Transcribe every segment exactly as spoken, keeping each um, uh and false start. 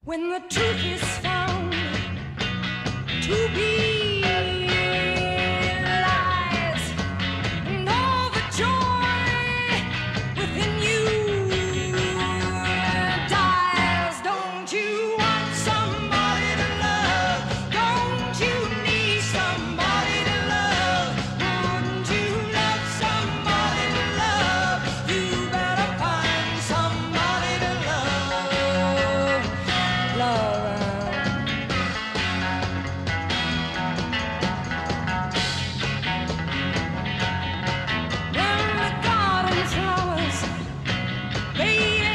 When the truth is found to be lies, and all the joy within you dies, don't you want somebody to love? Don't you need somebody to love? Wouldn't you love somebody to love? You better find somebody to love. Love. When the garden flowers, they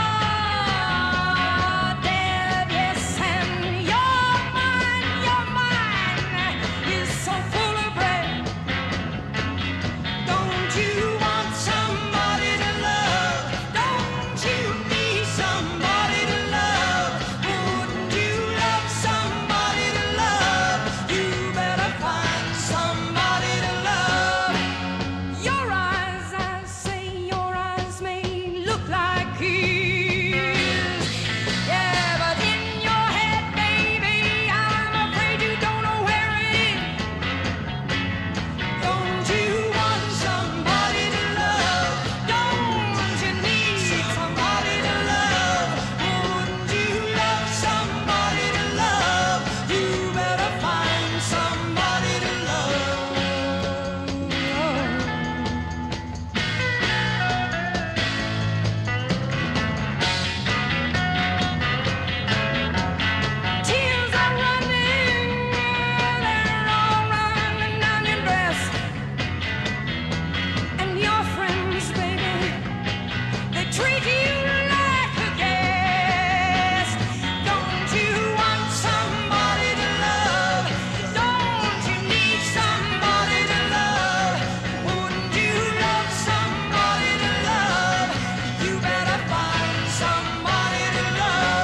are dead, yes, and your mind, your mind is so full of bread. Don't you want somebody to love? Don't you need somebody to love? Wouldn't you love somebody to love? You better find somebody to love. Your eyes, I say, your eyes may look like his. Yeah, but in your head, baby, I'm afraid you don't know where it is. Don't you want somebody to love? Don't you need somebody to love? Wouldn't you love somebody to love? You better find somebody to love. Tears are running, they're all running down your dress. And your friends, baby, they treat you like a guest. Don't you want somebody to love? Don't you need somebody to love? Wouldn't you love somebody to love? You better find somebody to love.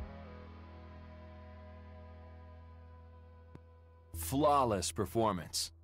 Flawless performance.